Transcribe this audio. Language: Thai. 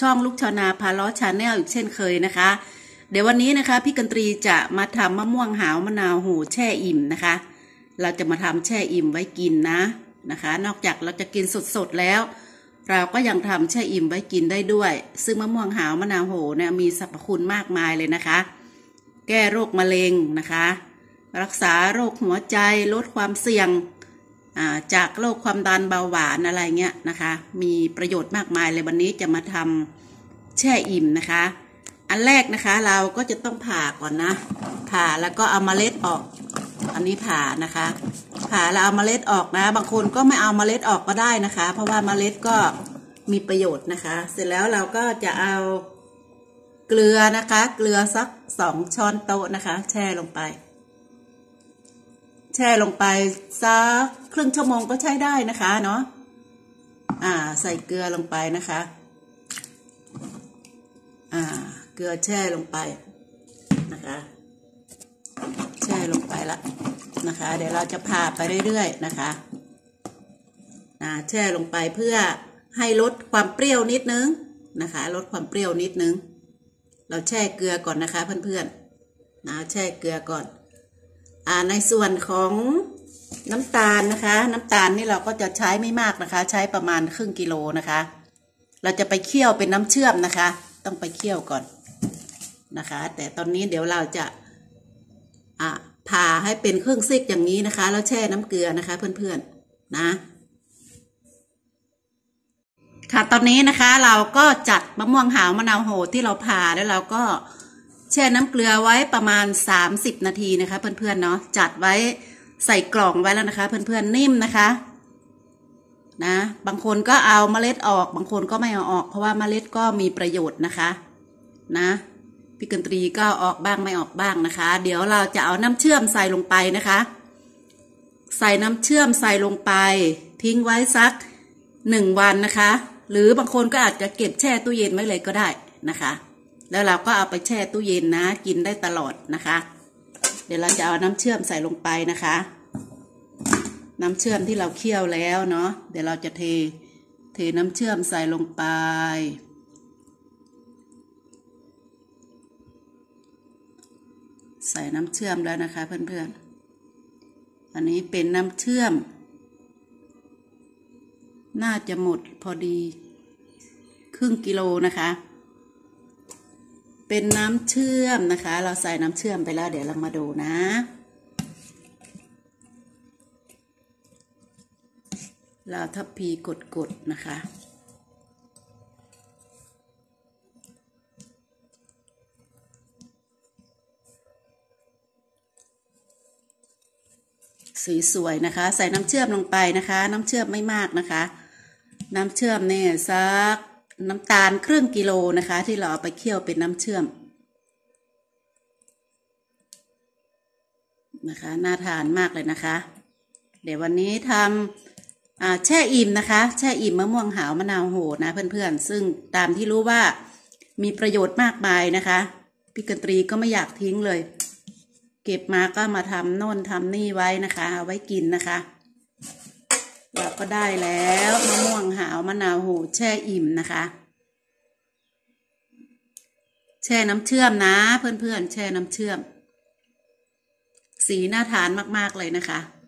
องลูกชาวนาพาล้อชาแนลอีกเช่นเคยนะคะเดี๋ยววันนี้นะคะพี่กันตรีจะมาทำมะม่วงหาวมะนาวโหแช่อิ่มนะคะเราจะมาทำแช่อิ่มไว้กินนะคะนอกจากเราจะกินสดๆแล้วเราก็ยังทำแช่อิ่มไว้กินได้ด้วยซึ่งมะม่วงหาวมะนาวโหเนี่ยมีสรรพคุณมากมายเลยนะคะแก้โรคมะเร็งนะคะรักษาโรคหัวใจลดความเสี่ยงจากโรคความดันเบาหวานอะไรเงี้ยนะคะมีประโยชน์มากมายเลยวันนี้จะมาทำแช่อิ่มนะคะอันแรกนะคะเราก็จะต้องผ่าก่อนนะผ่าแล้วก็เอาเมล็ดออกอันนี้ผ่านะคะผ่าแล้วเอาเมล็ดออกนะบางคนก็ไม่เอาเมล็ดออกก็ได้นะคะเพราะว่าเมล็ดก็มีประโยชน์นะคะเสร็จแล้วเราก็จะเอาเกลือนะคะเกลือสัก2 ช้อนโต๊ะนะคะแช่ลงไปสักครึ่งชั่วโมงก็ใช้ได้นะคะเนาะใส่เกลือลงไปนะคะเกลือแช่ลงไปนะคะแช่ลงไปละนะคะเดี๋ยวเราจะผ่าไปเรื่อยๆนะคะแช่ลงไปเพื่อให้ลดความเปรี้ยวนิดนึงนะคะลดความเปรี้ยวนิดนึงเราแช่เกลือก่อนนะคะเพื่อนๆแช่เกลือก่อนในส่วนของน้ำตาลนะคะน้ำตาลนี่เราก็จะใช้ไม่มากนะคะใช้ประมาณครึ่งกิโลนะคะเราจะไปเคี่ยวเป็นน้ำเชื่อมนะคะต้องไปเคี่ยวก่อนนะคะแต่ตอนนี้เดี๋ยวเราจะผ่าให้เป็นครึ่งซีกอย่างนี้นะคะแล้วแช่น้ำเกลือนะคะเพื่อนๆนะค่ะตอนนี้นะคะเราก็จัดมะม่วงหาวมะนาวโหที่เราผ่าแล้วเราก็แช่น้ำเกลือไว้ประมาณ30 นาทีนะคะเพื่อนๆเนาะจัดไว้ใส่กล่องไว้แล้วนะคะเพื่อนๆนิ่มนะคะนะบางคนก็เอาเมล็ดออกบางคนก็ไม่เอาออกเพราะว่าเมล็ดก็มีประโยชน์นะคะนะพี่กันตรีก็ออกบ้างไม่ออกบ้างนะคะเดี๋ยวเราจะเอาน้ำเชื่อมใส่ลงไปนะคะใส่น้ำเชื่อมใส่ลงไปทิ้งไว้สัก1 วันนะคะหรือบางคนก็อาจจะเก็บแช่ตู้เย็นไว้เลยก็ได้นะคะแล้วเราก็เอาไปแช่ตู้เย็นนะกินได้ตลอดนะคะเดี๋ยวเราจะเอาน้ำเชื่อมใส่ลงไปนะคะน้ำเชื่อมที่เราเคี่ยวแล้วเนาะเดี๋ยวเราจะเทน้ำเชื่อมใส่ลงไปใส่น้ำเชื่อมแล้วนะคะเพื่อนๆอันนี้เป็นน้ำเชื่อมน่าจะหมดพอดีครึ่งกิโลนะคะเป็นน้ำเชื่อมนะคะเราใส่น้ำเชื่อมไปแล้วเดี๋ยวเรามาดูนะเราทับพีกดนะคะสีสวยนะคะใส่น้ำเชื่อมลงไปนะคะน้ำเชื่อมไม่มากนะคะน้ำเชื่อมเนี่ยสักน้ำตาลครึ่งกิโลนะคะที่เราเอาไปเคี่ยวเป็นน้ำเชื่อมนะคะน่าทานมากเลยนะคะเดี๋ยววันนี้ทำแช่อิ่มนะคะแช่อิ่มมะม่วงหาวมะนาวโหนะเพื่อนๆซึ่งตามที่รู้ว่ามีประโยชน์มากมายนะคะพี่กันตรีก็ไม่อยากทิ้งเลยเก็บมาก็มาทำโน่นทำนี่ไว้นะคะเอาไว้กินนะคะเราก็ได้แล้วมะม่วงหาวมะนาวโหแช่อิ่มนะคะแช่น้ำเชื่อมนะเพื่อนๆแช่น้ำเชื่อมสีน่าทานมากๆเลยนะคะ